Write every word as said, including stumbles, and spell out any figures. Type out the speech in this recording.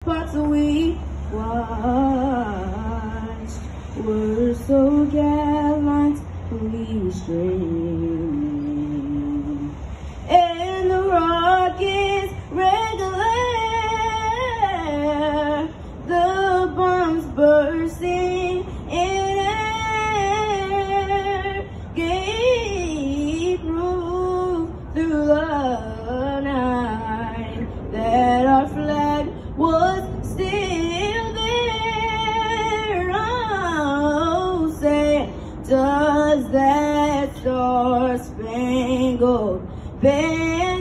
spots we watched were so gallantly streaming, and the rockets red glare, the bombs bursting in air, gave proof through the night that our flag was still there. Oh, say, does that star-spangled banner